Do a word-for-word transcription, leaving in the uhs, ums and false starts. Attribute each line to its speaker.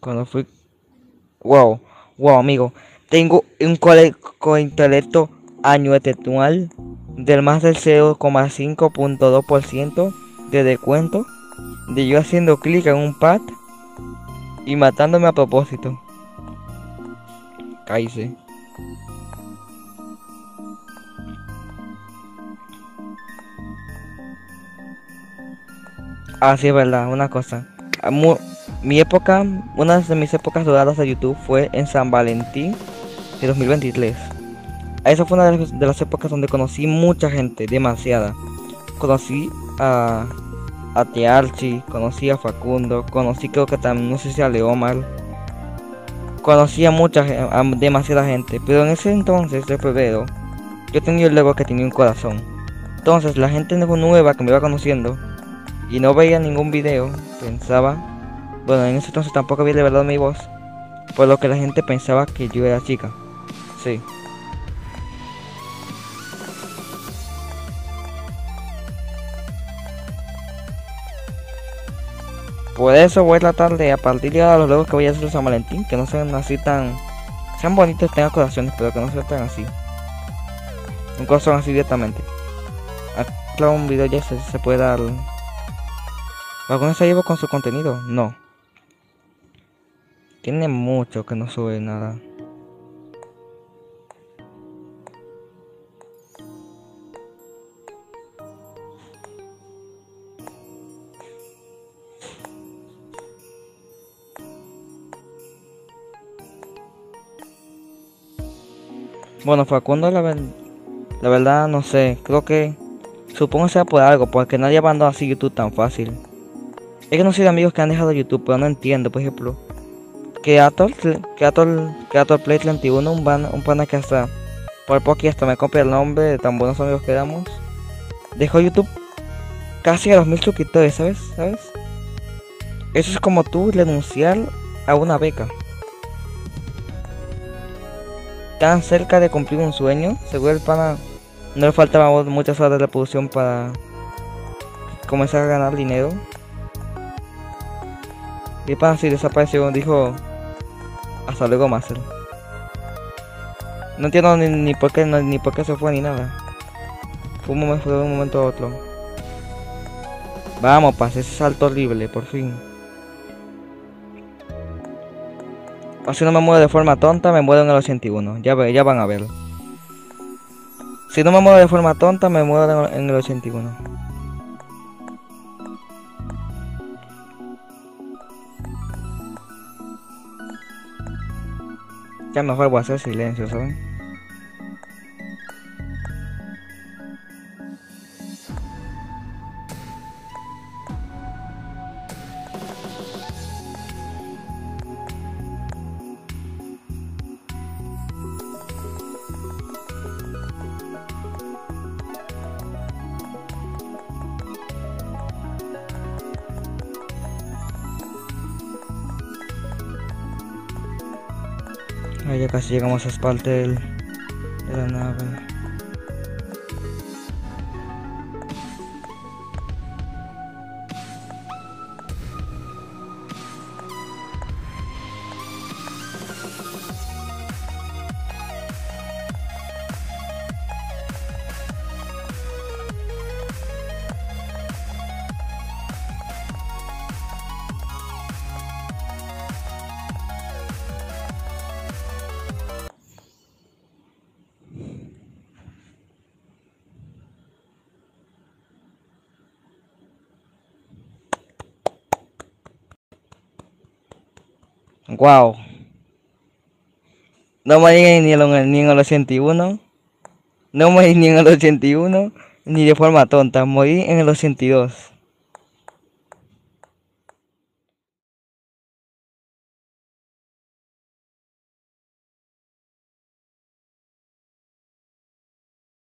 Speaker 1: Cuando fui... Wow, wow, amigo. Tengo un código intelecto anual del más del cero coma cinco punto dos por ciento de descuento de yo haciendo clic en un pad y matándome a propósito. Cállese. Ah, sí, es verdad, una cosa. Ah, mu- Mi época, una de mis épocas doradas de YouTube fue en San Valentín de dos mil veintitrés. Esa fue una de las, de las épocas donde conocí mucha gente, demasiada. Conocí a, a Tiarchi, conocí a Facundo, conocí creo que también, no sé si a Leomar. Conocí a mucha, ge- a demasiada gente, pero en ese entonces de febrero, yo tenía el ego que tenía un corazón. Entonces la gente nueva que me iba conociendo y no veía ningún video, pensaba, bueno, en ese entonces tampoco había revelado mi voz, por lo que la gente pensaba que yo era chica. Sí. Por eso voy a tratar de, a partir de ahora, los logos que voy a hacer de San Valentín, que no sean así tan... Sean bonitos, tengan corazones, pero que no sean tan así. Un corazón así directamente. Claro, un video ya se, se puede dar... ¿Alguno se lleva con su contenido? No. Tiene mucho que no sube nada. Bueno, Facundo, la, ver- la verdad, no sé. Creo que... Supongo que sea por algo, porque nadie abandona así YouTube tan fácil. Es que no soy de amigos que han dejado YouTube, pero no entiendo, por ejemplo. Creator, Creator, Creator Play treinta y uno, un, ban, un pana que hasta... Por poco hasta me copia el nombre de tan buenos amigos que éramos. Dejó YouTube casi a los mil suscriptores, ¿sabes? ¿Sabes? Eso es como tú renunciar a una beca. Tan cerca de cumplir un sueño, seguro el pana no le faltaban muchas horas de reproducción para comenzar a ganar dinero. Y el pana sí desapareció, dijo hasta luego Marcel. No entiendo ni, ni por qué no, ni por qué se fue ni nada. Fue un momento, fue de un momento a otro. Vamos, pase ese salto horrible, por fin. O si no me muero de forma tonta, me muero en el ochenta y uno. Ya, ve, ya van a ver. Si no me muero de forma tonta, me muero en el ochenta y uno. Ya mejor voy a hacer silencio, ¿saben? Ahí ya casi llegamos a esa parte del, de la nave. Wow. No me llegué ni, en- ni en el ochenta y uno. No morí ni en el ochenta y uno, ni de forma tonta. Morí en el ochenta y dos.